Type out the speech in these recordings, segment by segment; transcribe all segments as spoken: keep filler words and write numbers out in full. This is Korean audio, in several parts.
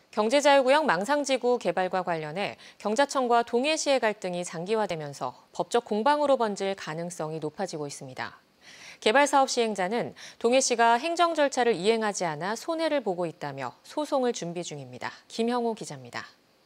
경제자유구역 망상지구 개발과 관련해 경자청과 동해시의 갈등이 장기화되면서 법적 공방으로 번질 가능성이 높아지고 있습니다. 개발사업 시행자는 동해시가 행정 절차를 이행하지 않아 손해를 보고 있다며 소송을 준비 중입니다. 김형우 기자입니다.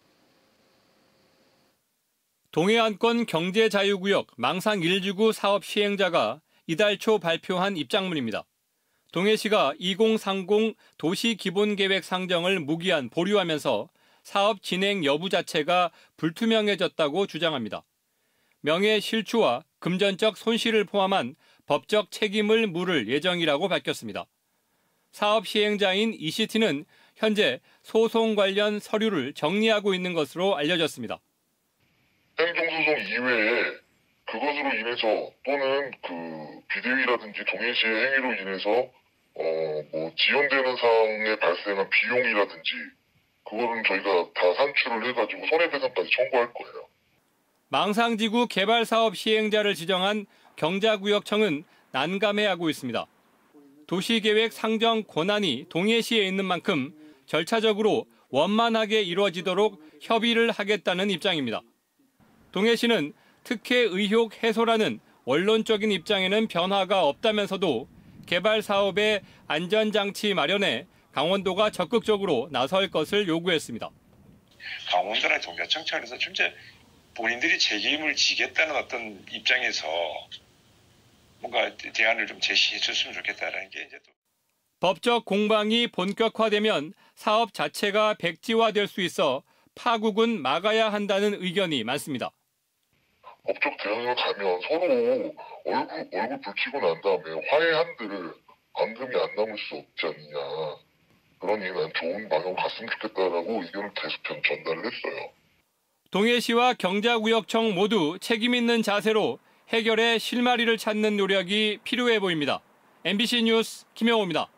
동해안권 경제자유구역 망상 일 지구 사업 시행자가 이달 초 발표한 입장문입니다. 동해시가 이공삼공 도시기본계획 상정을 무기한 보류하면서 사업 진행 여부 자체가 불투명해졌다고 주장합니다. 명예 실추와 금전적 손실을 포함한 법적 책임을 물을 예정이라고 밝혔습니다. 사업 시행자인 이씨티는 현재 소송 관련 서류를 정리하고 있는 것으로 알려졌습니다. 행정소송 이외에 그것으로 인해서 또는 그 비대위라든지 동해시의 행위로 인해서 어, 뭐 지연되는 사항에 발생한 비용이라든지 그거는 저희가 다 산출을 해가지고 손해배상까지 청구할 거예요. 망상지구 개발사업 시행자를 지정한 경자구역청은 난감해하고 있습니다. 도시계획 상정 권한이 동해시에 있는 만큼 절차적으로 원만하게 이루어지도록 협의를 하겠다는 입장입니다. 동해시는 특혜 의혹 해소라는 원론적인 입장에는 변화가 없다면서도 개발 사업의 안전장치 마련에 강원도가 적극적으로 나설 것을 요구했습니다. 강원도나 경자청 차원에서 진짜 본인들이 책임을 지겠다는 어떤 입장에서 뭔가 대안을 좀 제시해 줬으면 좋겠다는 게 이제 또. 법적 공방이 본격화되면 사업 자체가 백지화될 수 있어 파국은 막아야 한다는 의견이 많습니다. 법적 대응을 가면 서로 얼굴, 얼굴 붉히고 난 다음에 화해한들 앙금이 안 남을 수 없지 않느냐. 그러니 난 좋은 방향으로 갔으면 좋겠다라고 의견을 계속 전, 전달을 했어요. 동해시와 경자구역청 모두 책임 있는 자세로 해결의 실마리를 찾는 노력이 필요해 보입니다. 엠비씨 뉴스 김영호입니다.